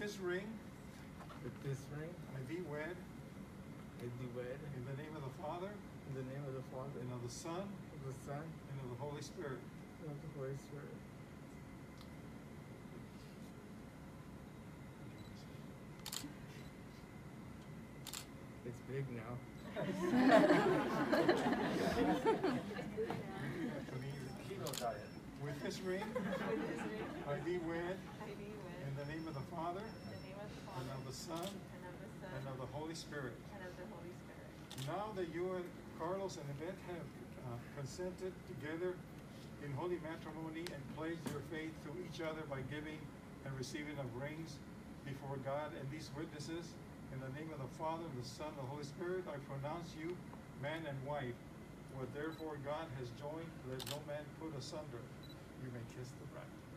this ring, With this ring, I thee wed, I do wed in the name of the Father, in the name of the Father, and of the Son, of the Son, and of the Holy Spirit. and of the Holy Spirit. It's big now. With this ring, I thee wed, in the name of the Father, and of the Son, and of the Holy Spirit. Now that you and Carlos and Yvette have consented together in holy matrimony and pledged your faith to each other by giving and receiving of rings before God and these witnesses, in the name of the Father, the Son, and the Holy Spirit, I pronounce you man and wife. What therefore God has joined, let no man put asunder. You may kiss the bride.